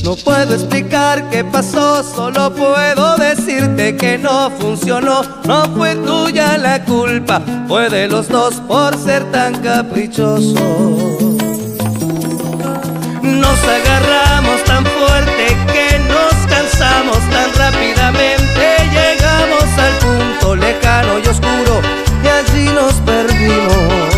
No puedo explicar qué pasó, solo puedo decirte que no funcionó. No fue tuya la culpa, fue de los dos por ser tan caprichosos. Nos agarramos tan fuerte que nos cansamos tan rápidamente. Llegamos al punto lejano y oscuro y allí nos perdimos.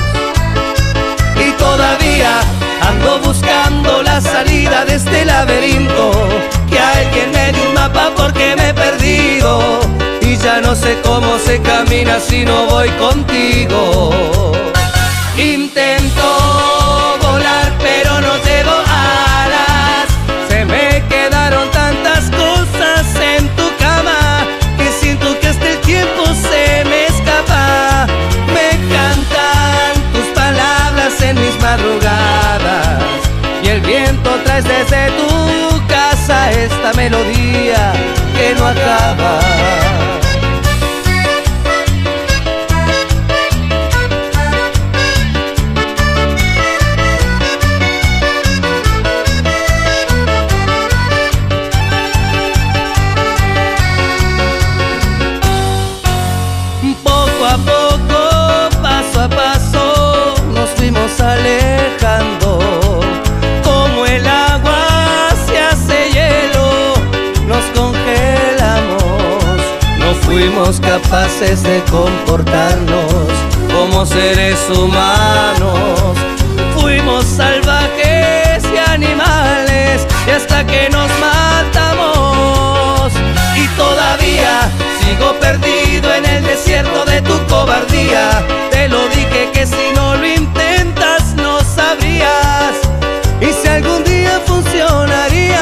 Y todavía ando buscando la salida de este laberinto. Que alguien me dé un mapa porque me he perdido y ya no sé cómo se camina si no voy contigo. Intento volar pero no llevo alas. Se me quedaron tantas cosas en tu cama que siento que hasta el tiempo se me escapa. Me cantan tus palabras en mis madrugadas y el viento traes desde tu casa esta melodía que no acaba. Poco a poco, paso a paso, nos fuimos alejando. Como el agua se hace hielo, nos congelamos. No fuimos capaces de comportarnos como seres humanos. Fuimos salvajes y animales y hasta que nos matamos. Y todavía sigo perdido en el desierto de tu cobardía. Te lo dije que si no lo intentas no sabrías y si algún día funcionaría.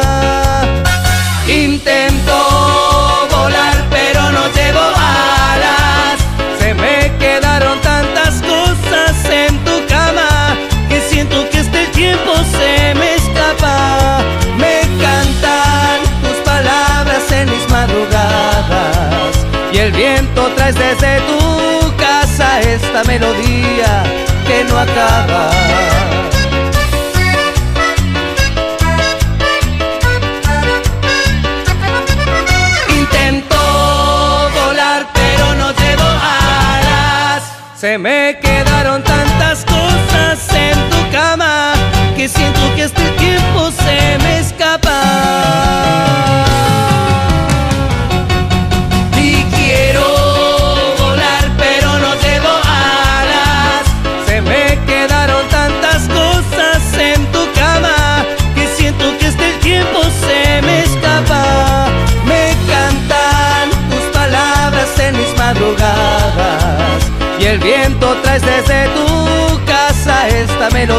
Intento volar pero no llevo alas. Se me quedaron tantas cosas en tu cama que siento que hasta el tiempo se me escapa. Me cantan tus palabras en mis madrugadas y el viento traes desde tu casa esta melodía que no acaba. Intento volar pero no llevo alas. Se me quedaron tantas cosas en tu cama que siento que hasta el tiempo se me escapa. Y quiero volar pero no llevo alas. Se me quedaron tantas cosas en tu cama que siento que hasta el tiempo se me escapa. Me cantan tus palabras en mis madrugadas y el viento traes desde tu casa esta melodía